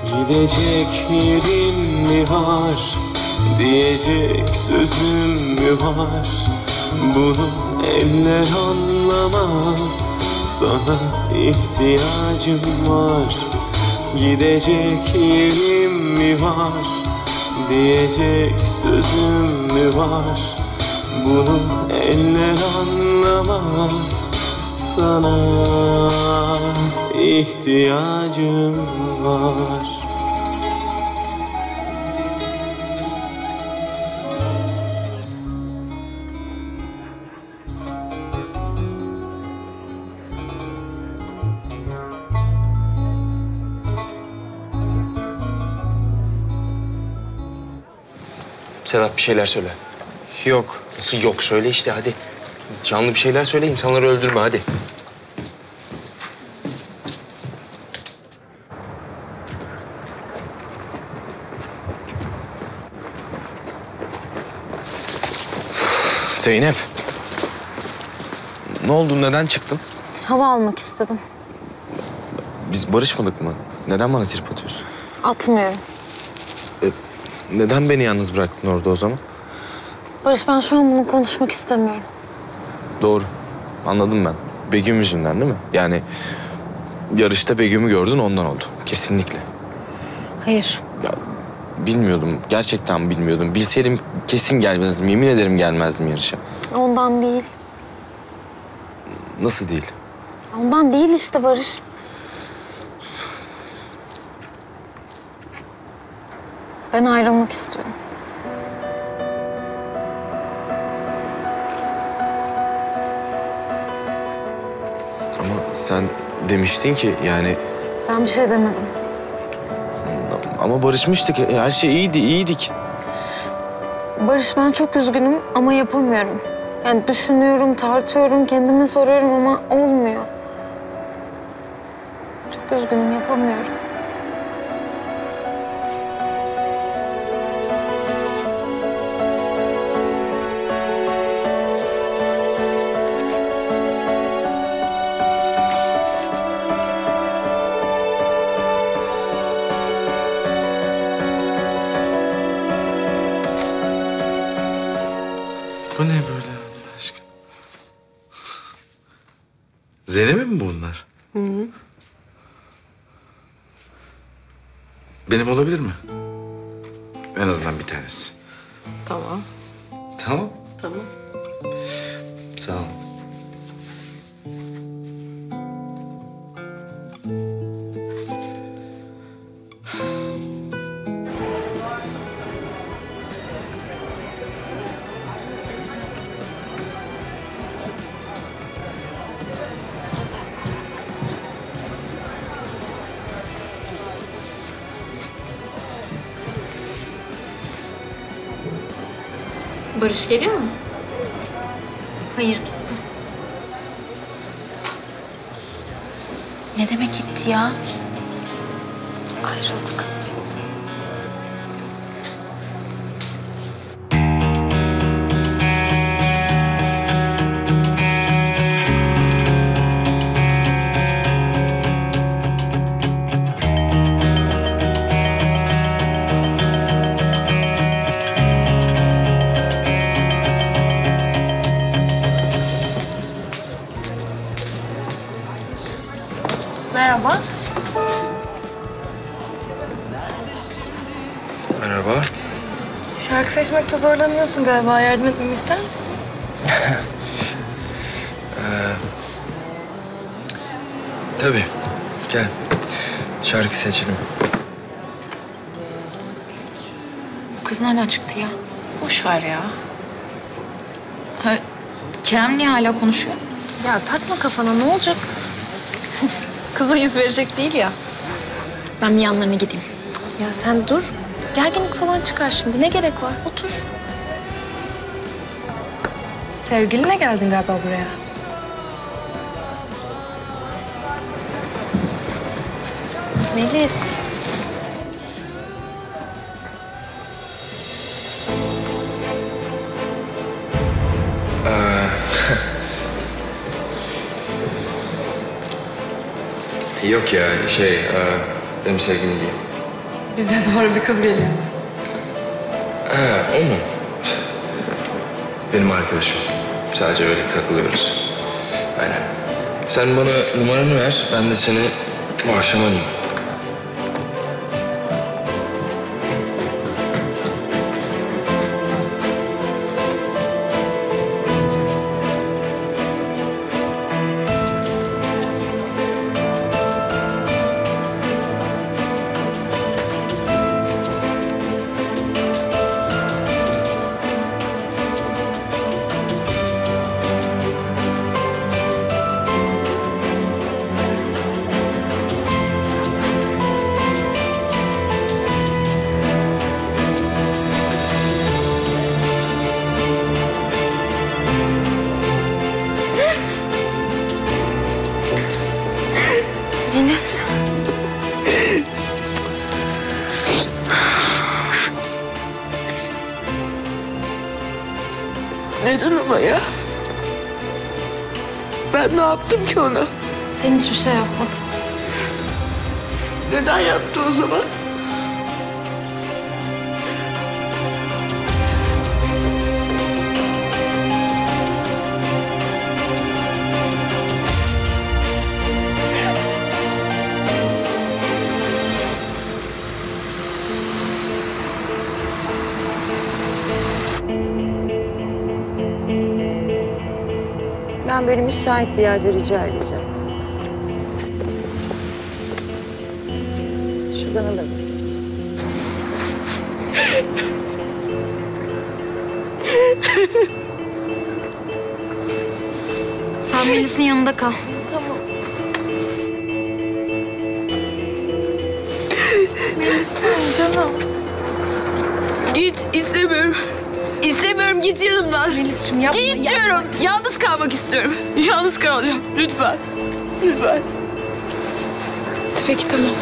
Gidecek yerim mi var, diyecek sözüm mü var? Bunu eller anlamaz, sana ihtiyacım var. Gidecek yerim mi var, diyecek sözüm mü var? Bunu eller anlamaz, sana ihtiyacım var. Sedat bir şeyler söyle. Yok. Nasıl yok? Söyle işte hadi. Canlı bir şeyler söyle, insanları öldürme hadi. Zeynep. Ne oldu? Neden çıktın? Hava almak istedim. Biz barışmadık mı? Neden bana trip atıyorsun? Atmıyorum. Neden beni yalnız bıraktın orada o zaman? Barış, ben şu an bunu konuşmak istemiyorum. Doğru. Anladım ben. Begüm yüzünden değil mi? Yani yarışta Begüm'ü gördün ondan oldu. Kesinlikle. Hayır. Ya bilmiyordum. Gerçekten bilmiyordum. Bilseydim kesin gelmezdim. Yemin ederim gelmezdim yarışa. Ondan değil. Nasıl değil? Ondan değil işte Barış. Ben ayrılmak istiyorum. Ama sen demiştin ki yani... Ben bir şey demedim. Ama barışmıştık. Her şey iyiydi, iyiydik. Barış, ben çok üzgünüm ama yapamıyorum. Yani düşünüyorum, tartıyorum, kendime soruyorum ama olmuyor. Çok üzgünüm, yapamıyorum. Bu ne böyle Allah aşkına? Zeynep'in mi bunlar? Hı. Benim olabilir mi? En azından bir tanesi. Tamam. Tamam. Tamam. Sağ ol. Barış geliyor mu? Hayır, gitti. Ne demek gitti ya? Ayrıldık. Merhaba. Merhaba. Şarkı seçmekte zorlanıyorsun galiba. Yardım etmemi ister misin? Tabii. Gel. Şarkı seçelim. Bu kız nereden çıktı ya? Boş ver ya. Ha, Kerem niye hala konuşuyor? Ya takma kafana, ne olacak? Kıza yüz verecek değil ya. Ben bir yanlarına gideyim. Ya sen dur. Gerginlik falan çıkar şimdi. Ne gerek var? Otur. Sevgilinle geldin galiba buraya. Melis. Yok ya benim sevgilim değil. Bize doğru bir kız geliyor. Ha, o mu? Benim arkadaşım. Sadece öyle takılıyoruz. Aynen. Sen bana numaranı ver, ben de seni bu akşam arayayım. Melis. Neden ama ya? Ben ne yaptım ki ona? Sen hiçbir şey yapmadın. Neden yaptı o zaman? Ben böyle müsait bir yerde rica edeceğim. Şuradan alır mısınız? Sen Melis'in yanında kal. Canım. Git, istemiyorum. İstemiyorum, git yanımdan. Melis'ciğim yapma. Git diyorum. Yalnız kalmak istiyorum. Yalnız kalacağım. Lütfen. Lütfen. Peki, tamam.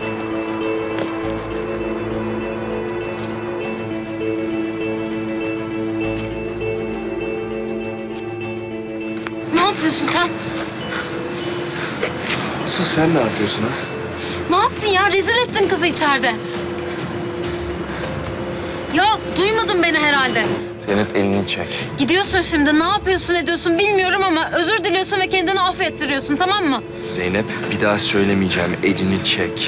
Ne yapıyorsun sen? Asıl sen ne yapıyorsun ha? Ne yaptın ya? Rezil ettin kızı içeride. Ya duymadın beni herhalde. Zeynep elini çek. Gidiyorsun şimdi. Ne yapıyorsun ediyorsun bilmiyorum ama özür diliyorsun ve kendini affettiriyorsun, tamam mı? Zeynep bir daha söylemeyeceğim, elini çek.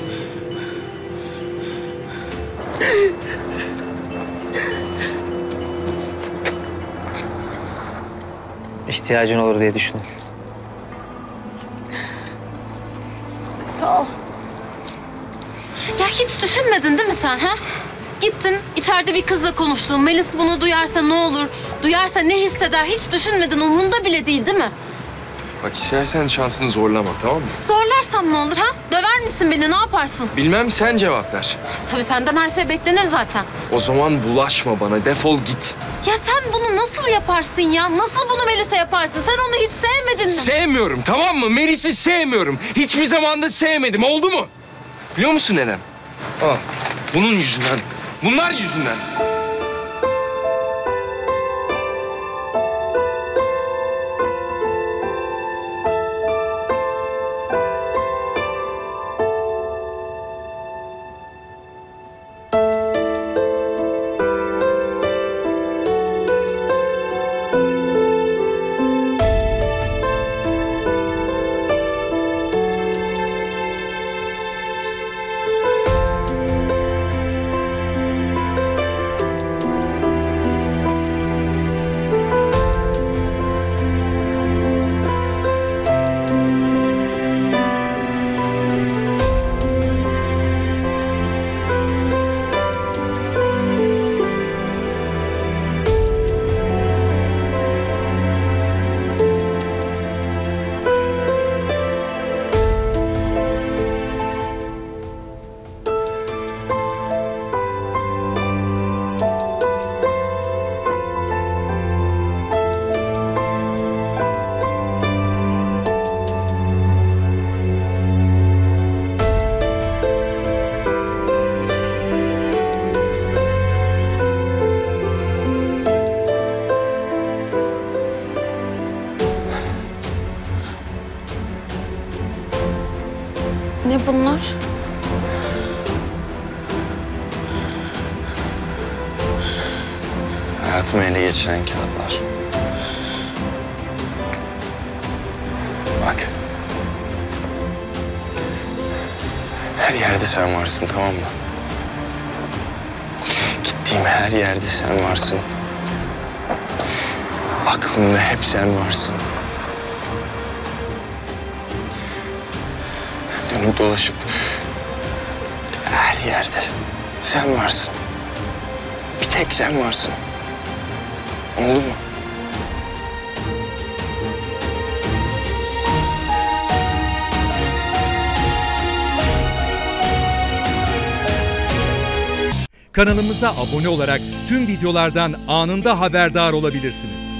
İhtiyacın olur diye düşündüm. Sağ ol. Ya hiç düşünmedin değil mi sen ha? Gittin içeride bir kızla konuştun. Melis bunu duyarsa ne olur? Duyarsa ne hisseder? Hiç düşünmedin. Umrunda bile değil mi? Bak istersen şansını zorlama, tamam mı? Zorlarsam ne olur ha? Döver misin beni? Ne yaparsın? Bilmem, sen cevap ver. Tabii senden her şey beklenir zaten. O zaman bulaşma bana, defol git. Ya sen bunu nasıl yaparsın ya? Nasıl bunu Melis'e yaparsın? Sen onu hiç sevmedin mi? Sevmiyorum, tamam mı? Melis'i sevmiyorum. Hiçbir zaman da sevmedim, oldu mu? Biliyor musun neden? Al, bunun yüzünden. Bunlar yüzünden. Ne bunlar? Hayatımı ele geçiren kağıtlar. Bak. Her yerde sen varsın, tamam mı? Gittiğim her yerde sen varsın. Aklımda hep sen varsın. Dönüp dolaşıp her yerde sen varsın. Bir tek sen varsın. Oldu mu? Kanalımıza abone olarak tüm videolardan anında haberdar olabilirsiniz.